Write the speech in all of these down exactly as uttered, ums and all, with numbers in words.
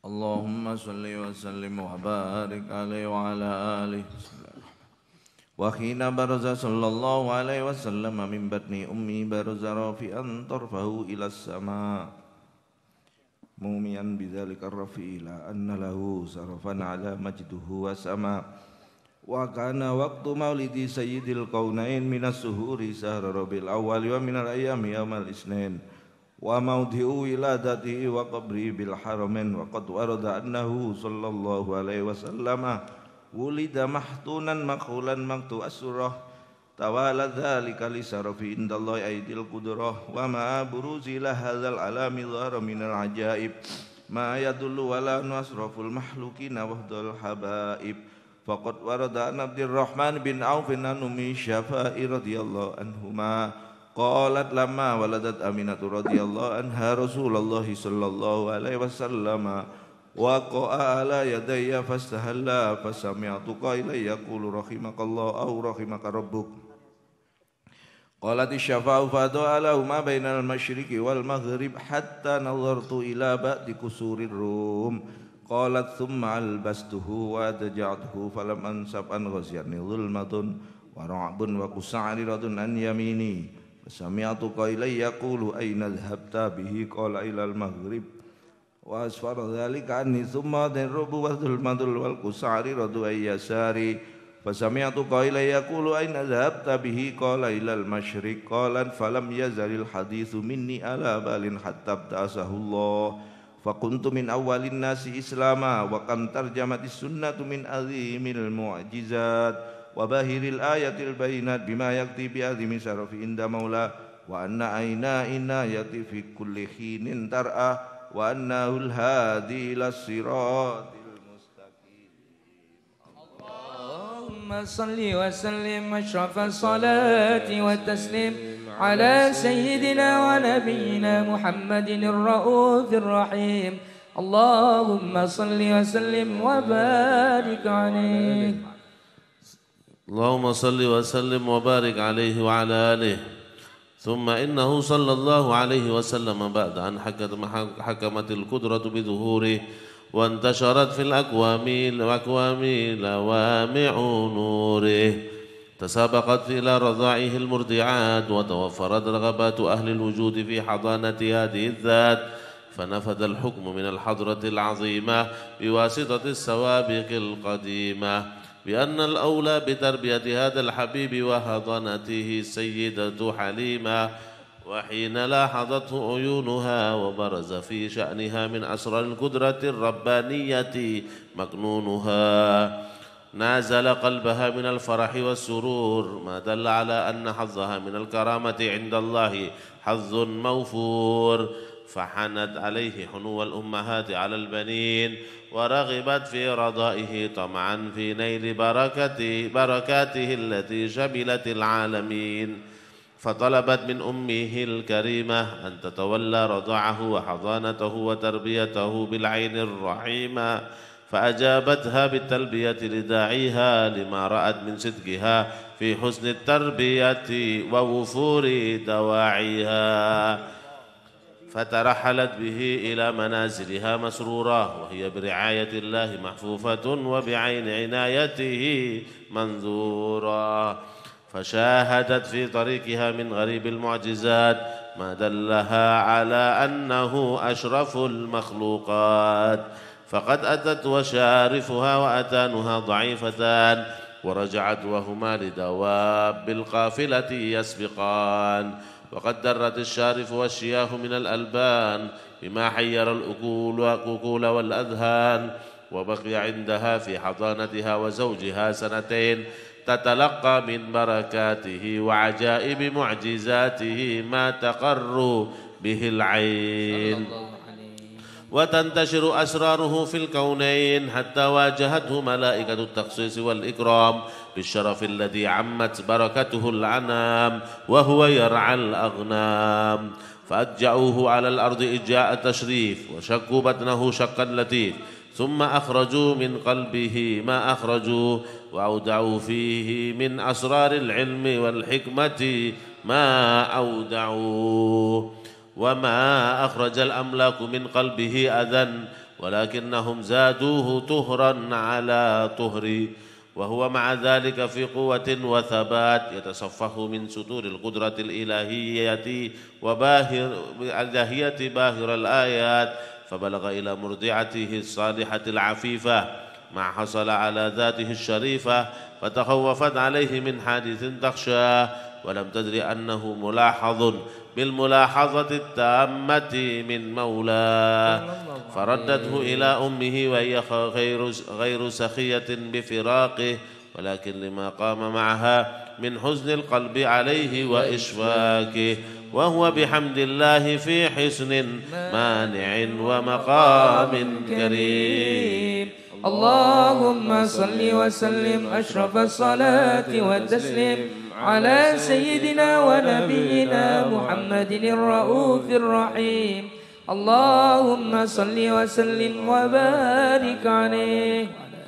Allahumma salli wa sallim wa barik alaihi wa ala alihi. Wa khina baraza sallallahu alaihi wasallam min batni ummi baraza rafi'an tarfahu ila as-sama' mumian bidzalika ar-rafi' ila anna lahu sarafan ala majduhu wa sama' wa kana waqtu maulidi sayyidil qaunain minas suhuri sahra rabiul awwal wa minal ayyami yaumal isnin wa maudhi'u wiladatihi wa qabri bil haramain wa qad warada annahu sallallahu alaihi wasallam wulida mahtunan makhulan maktu asurah tawala dzalika li sarafi indallahi aidil qudrah wa ma buruzi la hadzal alami dhara minal ajaib ma yadullu wala nasraful mahlukina wahdal habaib faqad warada an Abdurrahman bin Auf an Ummi Syafa'i radhiyallahu anhuma qalat lamma waladat Aminatu radhiyallahu anha Rasulullah sallallahu alaihi wasallam wa qa'a ala yadayya fastahalla fasami'tu qailan yaqulu rahimakallahu aw rahimaka rabbuk qalat asy-syafa'u fada'ala ma bainal masyriqi wal maghrib hatta nazartu ila ba'di kusurir rum qalat thumma albastuhu wa taja'tuhu falam ansab an ghasyani zulmatun wa ra'bun wa qusa'riratun an yamini fasami'tu qailan yaqulu aina dhahabta bihi qala ila al maghrib wa asfara dzalika anni thumma darrubu wa dhulmatul wal qusari radu ayyasari fasami'tu qailan yaqulu aina dhahabta bihi qala ila al masyriq qalan falam yazalil hadithu minni ala balin hatta ta'asahu Allah faquntu min awwalin nasi islama wa kam tarjamatis sunnatu min azimil mu'jizat wa bahiril ayatil bayinat bima yakti bi azimi syarafi inda maula wa anna aina inayati fi kulli khinin tar'a wa annahul hadi ila siratil mustaqim. Allahumma salli wa sallim ashrafas salati wa taslim ala sayyidina wa nabiyyina Muhammadin ar-raufir rahim. Allahumma salli wa sallim wa barik alaihi. Allahumma salli wa sallim wa barik alaihi wa ala alihi. ثم إنه صلى الله عليه وسلم بعد أن حكمت القدرة بظهوره وانتشرت في الأكوام الأكوام لوامع نوره تسابقت إلى رضاعه المرضعات وتوفرت رغبات أهل الوجود في حضانة هذه الذات فنفذ الحكم من الحضرة العظيمة بواسطة السوابق القديمة بأن الأولى بتربية هذا الحبيب وحضانته سيدة حليمة وحين لاحظته عيونها وبرز في شأنها من أسرار القدرة الربانية مكنونها نازل قلبها من الفرح والسرور ما دل على أن حظها من الكرامة عند الله حظ موفور فحنت عليه حنو الأمهات على البنين ورغبت في رضائه طمعا في نيل بركته, بركاته التي شملت العالمين فطلبت من أمه الكريمة أن تتولى رضاعه وحضانته وتربيته بالعين الرحيمة فأجابتها بالتلبية لداعيها لما رأت من صدقها في حسن التربية ووفور دواعيها فترحلت به إلى منازلها مسرورة وهي برعاية الله محفوفة وبعين عنايته منذورة فشاهدت في طريقها من غريب المعجزات ما دلها على أنه أشرف المخلوقات فقد أتت وشارفها وأتانها ضعيفتان ورجعت وهما لدواب القافلة يسبقان وقد درت الشارف والشياه من الألبان بما حير الأكول والأذهان وبقي عندها في حضانتها وزوجها سنتين تتلقى من بركاته وعجائب معجزاته ما تقر به العين وتنتشر أسراره في الكونين حتى واجهته ملائكة التخصيص والإكرام بالشرف الذي عمت بركته العنام وهو يرعى الأغنام فأجعوه على الأرض إجاء التشريف وشقوا بطنه شقا لطيف ثم أخرجوا من قلبه ما أخرجوا وأودعوا فيه من أسرار العلم والحكمة ما أودعوا وما أخرج الأملاك من قلبه أذى ولكنهم زادوه طهرا على طهر، وهو مع ذلك في قوة وثبات يتصفح من ستور القدرة الإلهية وباهر الإلهية باهر الآيات، فبلغ إلى مرضعته الصالحة العفيفة ما حصل على ذاته الشريفة، فتخوفت عليه من حادث تخشاه، ولم تدر أنه ملاحظ بالملاحظة التامة من مولاه، فردته إلى أمه وهي غير غير سخية بفراقه، ولكن لما قام معها من حزن القلب عليه وإشفاكه، وهو بحمد الله في حسن مانع ومقام كريم. اللهم صل وسلم أشرف الصلاة والتسليم على سيدنا ونبينا محمد الرؤوف الرحيم. اللهم صل وسلم وبارك عليه.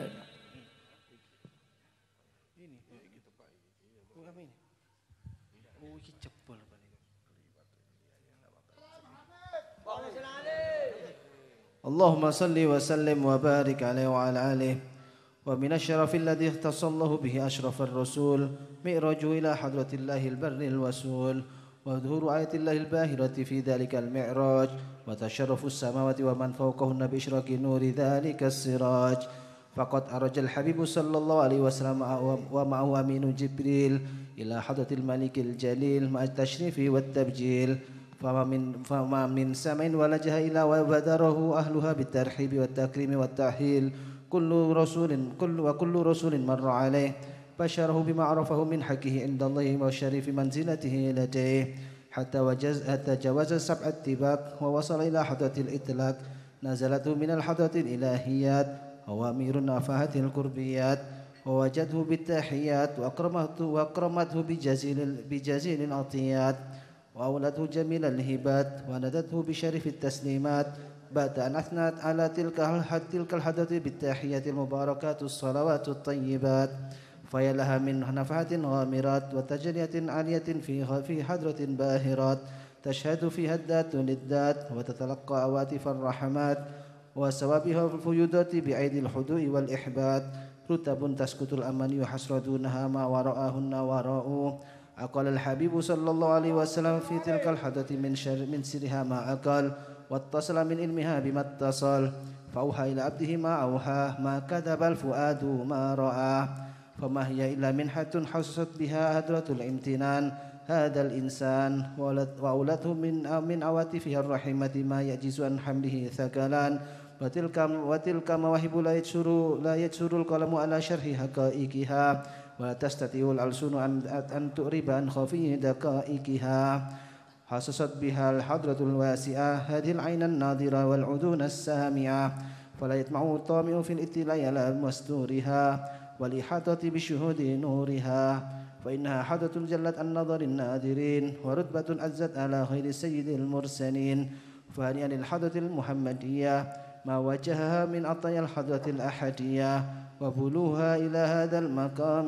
اللهم صل وسلم وبارك عليه وعلى آله. ومن الشرف الذي اختص الله به أشرف الرسول معراجه إلى حضرة الله البر الوسول، وظهور آية الله الباهرة في ذلك المعراج، وتشرف السماوات ومن فوقهن بإشراق نور ذلك السراج. فقد أرج الحبيب صلى الله عليه وسلم ومعه أمين جبريل إلى حضرة الملك الجليل مع التشريف والتبجيل، فما من, فما من سمع ولجها إلا وبدره أهلها بالترحيب والتكريم والتأهيل. كل رسول كل وكل رسول مر عليه بشره بما عرفه من حقه عند الله وشريف منزلته لديه، حتى وجز حتى جاوز سبع الطباق ووصل إلى حضرة الإطلاق. نزلته من الحضرة الإلهيات أوامر نافعة القربيات، ووجده بالتحيات وأكرمته وأكرمته بجزيل بجزيل العطيات، وأولته جميل الهبات وندته بشرف التسليمات، بعد أن أثنت على تلك تلك الحضرة بالتحيات المباركات الصلوات الطيبات. فيا لها من نفحات غامرات وتجلية عالية في في حضرة باهرات، تشهد فيها الذات للذات وتتلقى عواطف الرحمات، وسوابها الفيوضات بأيدي الحدوء والإحبات. رتب تسكت الأماني وحسر دونها ما وراءهن وراء. أقال الحبيب صلى الله عليه وسلم في تلك الحضرة من شر من سرها ما أقال، واتصل من علمها بما اتصل، فأوحى إلى عبده ما أوحى، ما كذب الفؤاد ما رأى. فما هي إلا منحة حسست بها هدرة الامتنان هذا الإنسان، وأولته من من عواطفها الرحيمة ما يعجز عن حمله ثقلان. وتلك وتلك مواهب لا يجسر لا يجسر القلم على شرح حقائقها، ولا تستطيع الألسن أن تؤرب عن خفي دقائقها. حسست بها الحضرة الواسعة هذه العين الناظرة والعذون السامعة، فلا يطمع الطامع في الاطلاع على مستورها والإحاطة بشهود نورها، فإنها حضرة جلت عن نظر الناظرين، ورتبة عزت على خير سيد المرسلين. فهنيئا للحضرة المحمدية ما وجهها من عطايا الحضرة الأحدية، وبلوها إلى هذا المقام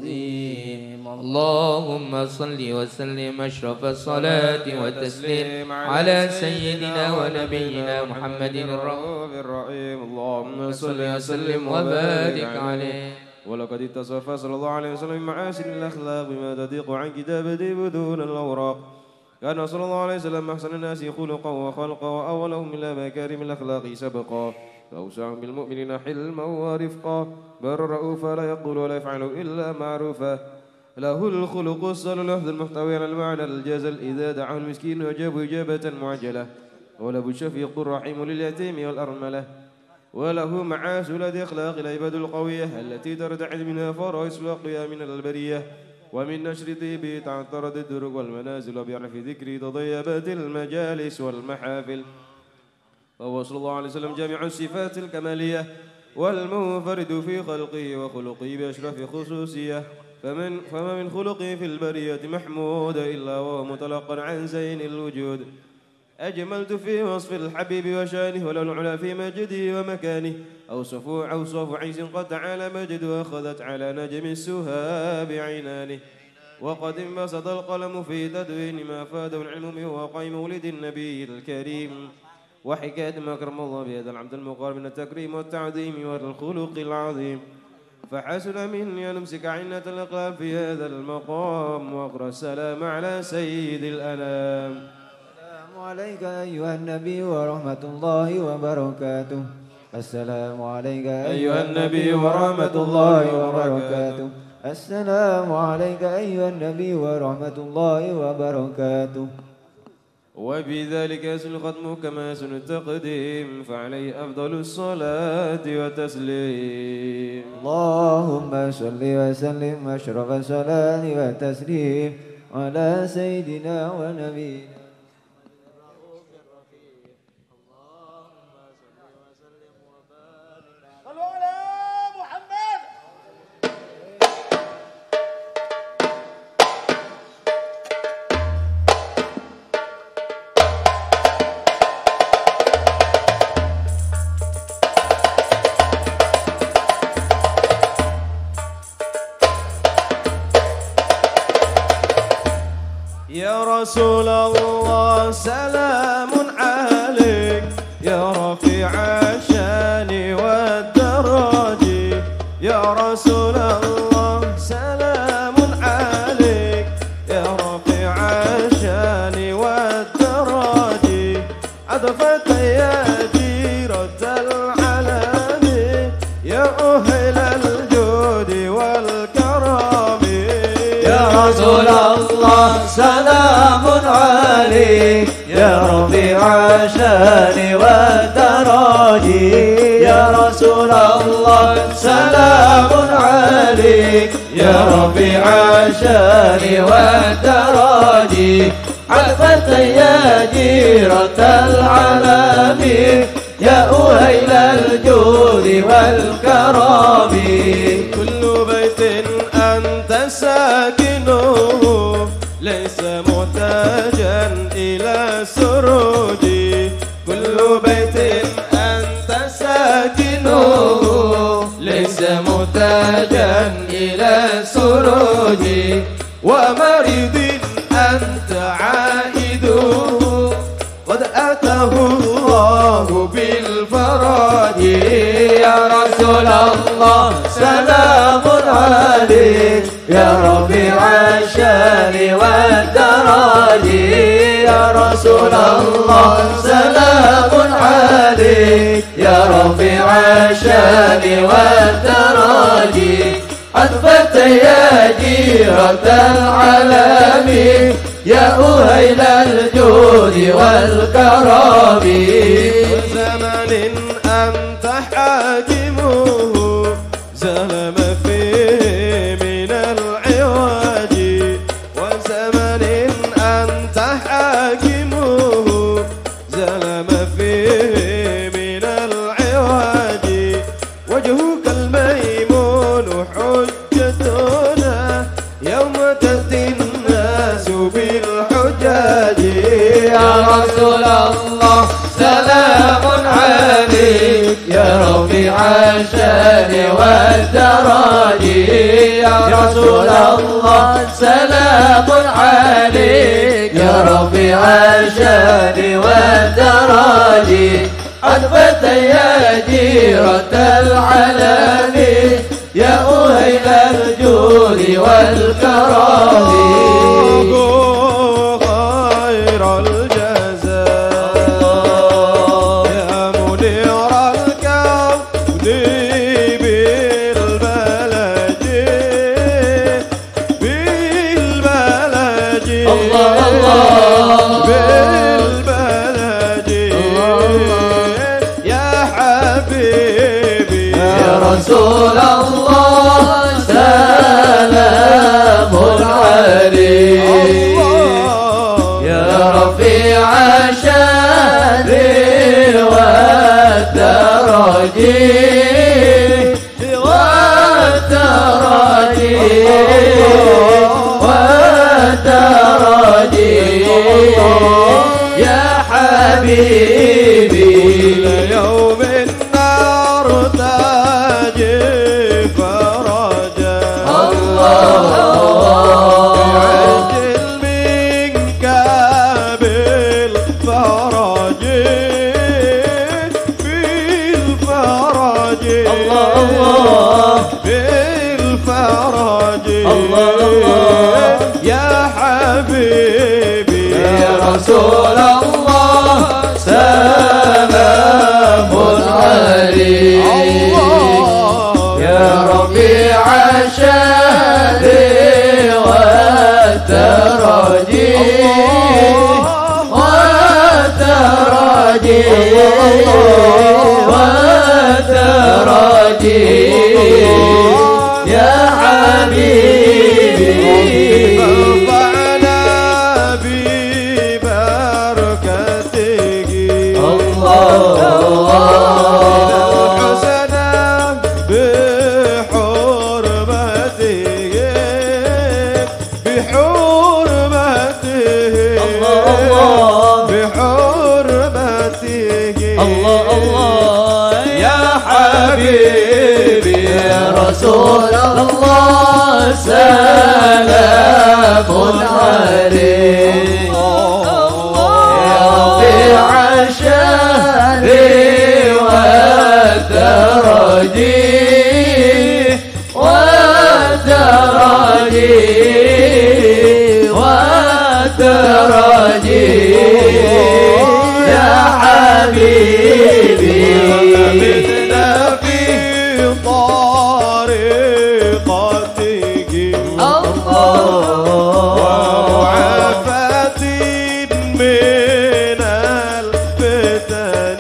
العظيم. اللهم صل وسلم أشرف الصلاة والتسليم على سيدنا ونبينا محمد الرؤوف الرحيم. اللهم صل وسلم وبارك عليه. ولقد اتصف صلى الله عليه وسلم بمعاشر الأخلاق بما تضيق عن كتابته بدون الأوراق. كان صلى الله عليه وسلم أحسن الناس خلقا وخلقا، وأولهم إلى مكارم الأخلاق سبقا، فأوسعهم بالمؤمنين حلما ورفقا، بر رؤوفا لا يقول ولا يفعل إلا معروفا، له الخلق الصالح لحظ المحتوي على المعنى الجزل، إذا دعاه المسكين وجاب إجابة معجلة، وله الشفيق الرحيم لليتيم والأرملة، وله معاسل أخلاق العباد القوية التي ترتعد منها فرائس الأقوياء من البرية، ومن نشر طيبه تعترض الدرج والمنازل، وبيعرف ذكري تضيبت المجالس والمحافل. فهو صلى الله عليه وسلم جامع الصفات الكمالية والمنفرد في خلقه وخلقه بأشرف خصوصية، فمن فما من خلقه في البرية محمود إلا وهو متلقى عن زين الوجود. أجملت في وصف الحبيب وشانه، ولو العلا في مجده ومكانه، أوصف أوصاف عيس قد تعالى مجده، أخذت على نجم السها بعنانه. وقد انبسط القلم في تدوين ما فاده العلم من واقع مولد النبي الكريم، وحكاية ما أكرم الله بهذا العبد المقار من التكريم والتعظيم والخلق العظيم، فحسن مني أن أمسك عنة الأقلام في هذا المقام وأقرأ السلام على سيد الأنام. السلام عليك أيها النبي ورحمة الله وبركاته. السلام عليك أيها النبي ورحمة الله وبركاته. السلام عليك أيها النبي ورحمة الله وبركاته. وبذلك يسن ختمه كما يسن التقديم، فعليه أفضل الصلاة والتسليم. اللهم صل وسلم أشرف الصلاة والتسليم على سيدنا ونبينا رسول الله سلام عليك يا رفيع الشان والدرج، يا رسول الله سلام عليك يا رفيع الشان والدرج، عطفك يا جيرة العلم يا أهل الجود والكرم، يا رسول الله سلام عليك يا رفيع الشان والدرج، يا رسول الله سلام عليك يا رفيع الشان والدرج، عطفة يا جيرة العلم يا أهيل الجود والكرم، كل بيت أنت ساكنه ليس محتاجا إلى سروج، كل بيت أنت ساكنه ليس محتاجا إلى سروج، ومريض أنت عائده قد أتاه الله بالفرج، يا رسول الله سلام عليك يا رفيع الشان والدرج، يا رسول الله سلام عليك يا رفيع الشان والدرج، عطفة يا جيرة العلم يا أهيل الجود والكرم، زمن أنت حاكمه زلم فيه من العوج، وزمن أنت حاكمه زلم فيه من العوج، وجهك الميمون حجتنا يوم تأتي الناس بالحجاج، يا رسول الله سلام عليك يا رفيع الشان والدرج، يا رسول الله سلام عليك يا رفيع الشان والدرج، عطفة يا جيرة العلم يا أهيل الجود والكرم، خير الجزاء يا منير الكون بالبلد بالبلد الله الله بالبلد يا حبيبي يا رسول الله سلام عليك يا رفيع الشان والدرج والدرج والدرج يا حبيبي يوم النار تاجي فرجا الله عجل منك بالفرج الله الله بالفرج الله الله يا حبيبي يا رسول الله سلام عليك يا رفيع الشان والترجي والترجي والترجي يا حبيبي ارفعنا ببركتك الله حسنا بحرمته بحرمته الله بحرمته الله الله يا حبيبي يا رسول الله سلام عليك يا رفيع الشان والدرجي والدرجي والدرجي يا حبيبي منا في طريقتك وعافات من الفتن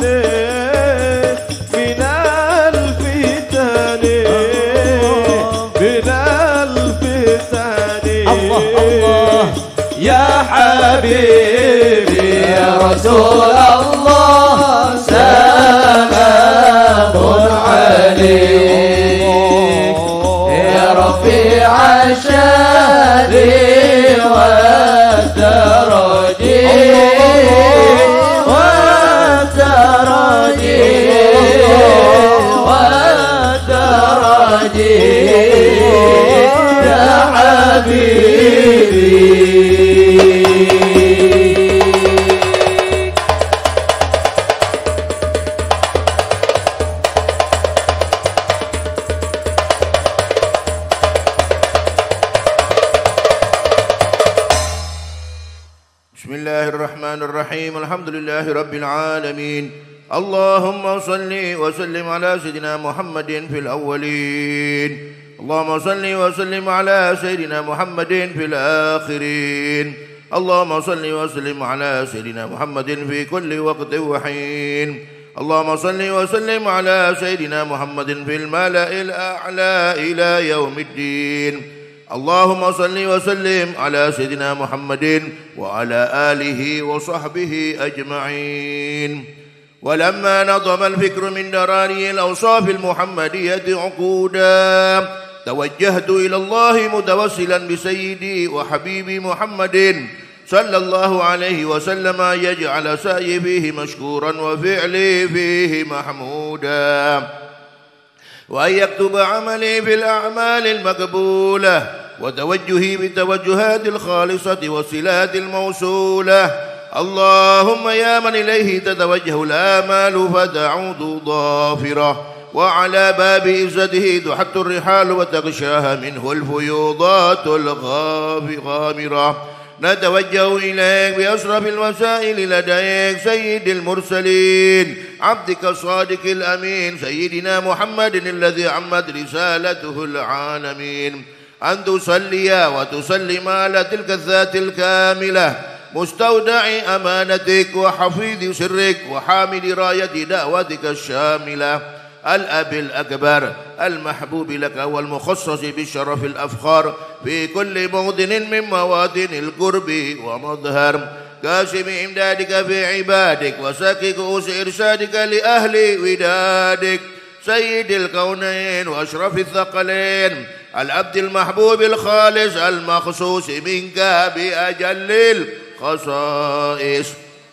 من الفتن من الفتن الله الله يا حبيبي يا رسول الله سلام عليك يا رفيع الشان والدرجي والدرجي والدرجي يا حبيبي بسم الله الرحمن الرحيم الحمد لله رب العالمين اللهم صل وسلم على سيدنا محمد في الأولين اللهم صل وسلم على سيدنا محمد في الآخرين اللهم صل وسلم على سيدنا محمد في كل وقت وحين اللهم صل وسلم على سيدنا محمد في الملأ الأعلى إلى يوم الدين اللهم صل وسلم على سيدنا محمد وعلى آله وصحبه أجمعين ولما نظم الفكر من دراري الأوصاف المحمدية عقودا توجهت إلى الله متوسلا بسيدي وحبيبي محمد صلى الله عليه وسلم يجعل سعي فيه مشكورا وفعلي فيه محمودا وأن يكتب عملي في الأعمال المقبولة وتوجهي بالتوجهات الخالصة والصلات الموصولة اللهم يا من إليه تتوجه الآمال فتعود ضافرة وعلى باب عزته تحت الرحال وتغشاها منه الفيوضات الغامرة نتوجه إليك بأشرف الوسائل لديك سيد المرسلين عبدك الصادق الأمين سيدنا محمد الذي عمت رسالته العالمين أن تصلي وتسلم على تلك الذات الكاملة مستودع أمانتك وحفيظ سرك وحامل راية دعوتك الشاملة الأب الأكبر المحبوب لك والمخصص بالشرف الأفخار في كل موطن من مواطن القرب ومظهر كاشف إمدادك في عبادك وساكي كؤوس إرشادك لأهل ودادك سيد الكونين وأشرف الثقلين العبد المحبوب الخالص المخصوص منك بأجل الخصائص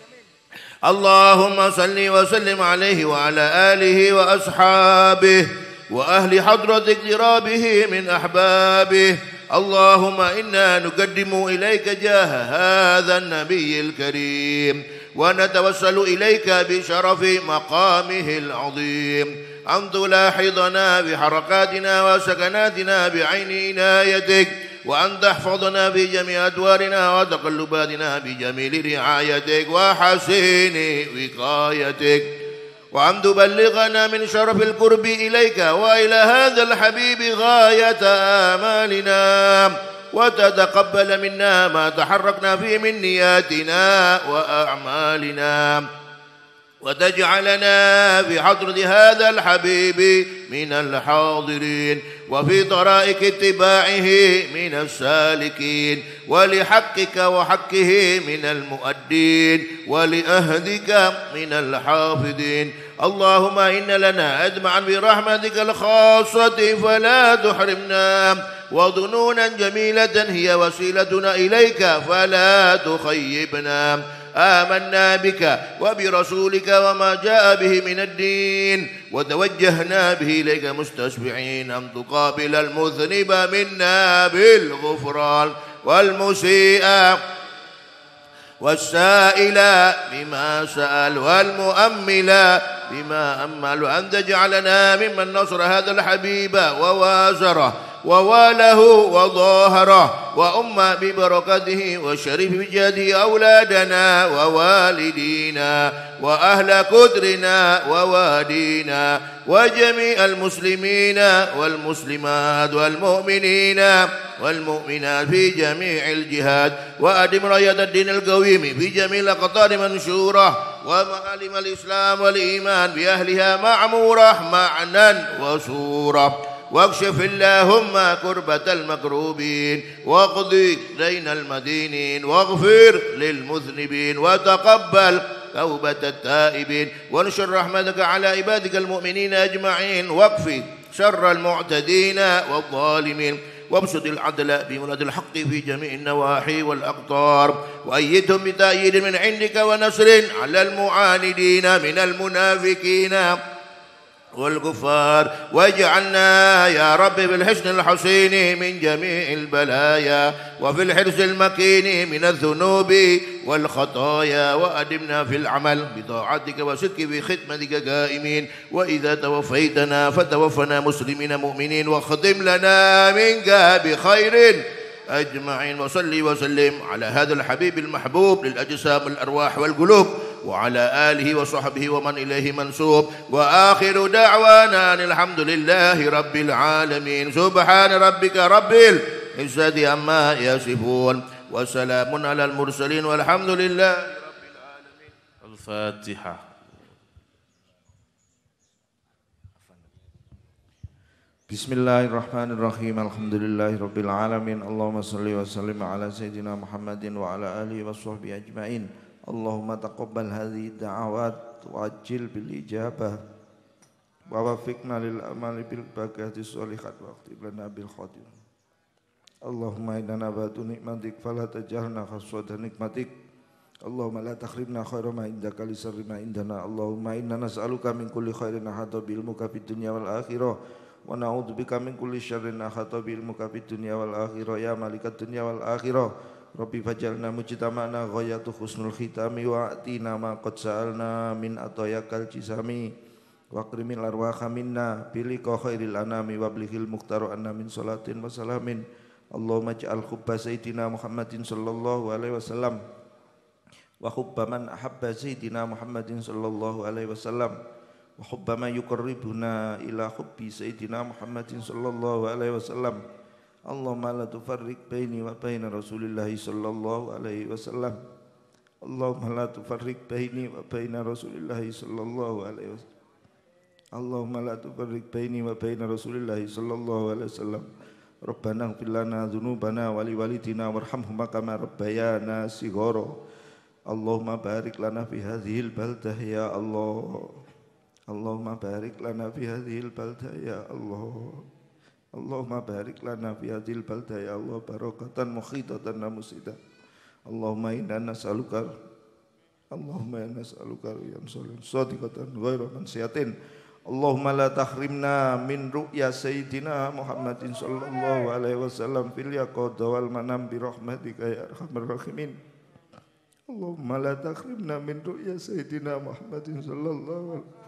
اللهم صل وسلم عليه وعلى آله وأصحابه وأهل حضرة اقترابه من أحبابه اللهم إنا نقدم إليك جاه هذا النبي الكريم ونتوسل إليك بشرف مقامه العظيم أن تلاحظنا بحركاتنا وسكناتنا بعين عنايتك، وأن تحفظنا في جميع أدوارنا وتقلباتنا بجميل رعايتك وحسين وقايتك، وأن تبلغنا من شرف القرب إليك وإلى هذا الحبيب غاية آمالنا، وتتقبل منا ما تحركنا فيه من نياتنا وأعمالنا، وتجعلنا في حضرة هذا الحبيب من الحاضرين، وفي طرائق اتباعه من السالكين، ولحقك وحقه من المؤدين، ولأهدك من الحافظين. اللهم إن لنا أجمعا برحمتك الخاصة فلا تحرمنا، وظنونا جميلة هي وسيلتنا إليك فلا تخيبنا. آمنا بك وبرسولك وما جاء به من الدين، وتوجهنا به إليك مستشفعين أن تقابل المذنب منا بالغفران، والمسيء والسائل بما سأل، والمؤمل بما أمل، وأن تجعلنا ممن نصر هذا الحبيب ووازره وواله وظاهره، وأم ببركته والشريف بجهده أولادنا ووالدينا وأهل كدرنا ووادينا وجميع المسلمين والمسلمات والمؤمنين والمؤمنات في جميع الجهاد، وأدم راية الدين القويم في جميع الأقطار منشورة، ومعالم الإسلام والإيمان بأهلها معمورة معنى وصورة، واكشف اللهم كربة المكروبين، واقضي دين المدينين، واغفر للمذنبين، وتقبل توبة التائبين، وانشر رحمتك على عبادك المؤمنين أجمعين، واكفي شر المعتدين والظالمين، وابسط العدل بمناد الحق في جميع النواحي والأقطار، وأيدهم بتأييد من عندك ونصر على المعاندين من المنافقين والكفار، واجعلنا يا رب بالحسن الحصين من جميع البلايا، وفي الحرص المكين من الذنوب والخطايا، وأدمنا في العمل بطاعتك وصدق بخدمتك قائمين، وإذا توفيتنا فتوفنا مسلمين مؤمنين، واخدم لنا منك بخير أجمعين. وصلي وسلم على هذا الحبيب المحبوب للأجسام الأرواح والقلوب، وعلى آله وصحبه ومن إليه منسوب، وآخر دعوانا أن الحمد لله رب العالمين. سبحان ربك رب العزة عما يصفون، وسلام على المرسلين، والحمد لله رب العالمين. الفاتحة. Bismillahirrahmanirrahim. Alhamdulillahirabbil alamin. Allahumma shalli wa sallim ala sayyidina Muhammadin wa ala alihi washabbihi ajmain. Allahumma taqabbal hadhihi da'awat wa ajil bil ijabah wa wafiqna lil amali bil barakati sholihat wa aktib lana bil khatimah. Allahumma inna nabatu nikmatik fala tajalna khaswata nikmatik. Allahumma la takhrimna khaira ma indaka li sharri ma indana. Allahumma inna nas'aluka min kulli khairin ahata bil muka fid dunya wal akhirah, wa na'udzubika min kulli syarrin ahata bil muka fid dunya wal akhirah, ya malikat dunya wal akhirah. Rabbi fajalna mujtama'na ghayatu husnul khitami, wa atina ma qad sa'alna min atayakal jisami, wa akrimil arwaha minna bilika khairil anami, wa blighil mukhtaru anna min salatin wa salamin. Allahumma ja'al hubba sayyidina Muhammadin sallallahu alaihi wasallam wa hubba man ahabba sayyidina Muhammadin sallallahu alaihi wasallam, wa hubba man yuqarribuna ila hubbi sayyidina Muhammadin sallallahu alaihi wasallam. Allahumma la tufarriq baini wa baina Rasulillahi sallallahu alaihi wasallam. Allahumma la tufarriq baini wa baina Rasulillahi sallallahu alaihi wasallam. Allahumma la tufarriq baini wa baina Rasulillahi sallallahu alaihi wasallam. Rabbana ighfir lana dzunubana wa liwalidina warhamhuma kama rabbayana shighara. Allahumma barik lana fi hadhil baldah ya Allah. Allahumma barik lana fi hadhil baldah ya Allah. Allahumma barik lana fi hadhil baldah ya Allah, barakatan mukhitatan musida. Allahumma inna nas'aluka Allahumma inna nas'aluka yan salim sadiqatan ghairu mansiyatin. Allahumma la tahrimna min ru'ya sayyidina Muhammadin sallallahu alaihi wasallam fil yaqadha wal manam bi rahmatika ya arhamar rahimin. Allahumma la takhrimna min ru'ya Sayyidina Muhammadin sallallahu alaihi wasallam.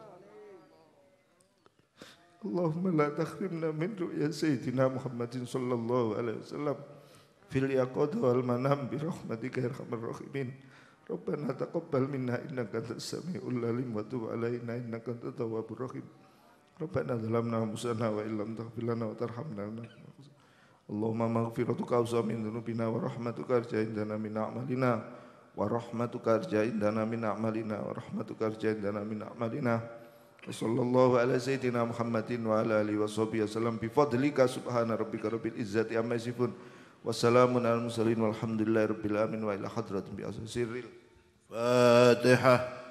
Allahumma la takhrimna min ru'ya Sayyidina Muhammadin sallallahu alaihi wasallam fil yaqad wal manam bi rahmatika ya arhamar rahimin. Rabbana taqabbal minna innaka antas samiul alim wa tub alaina innaka antat tawwabur rahim. Rabbana zalamna anfusana wa illam taghfir lana wa tarhamna lanakunanna. Allahumma maghfiratuka awsa min dzunubina wa rahmatuka arja indana min a'malina wa rahmatuka arja indana min a'malina wa rahmatuka arja indana min a'malina. Wa sallallahu ala sayyidina Muhammadin wa ala alihi wa sahbihi wasallam bi fadlika subhana rabbika rabbil izzati amma yasifun wa salamun alal mursalin walhamdulillahi rabbil alamin wa ila hadratin bi asril Fatihah.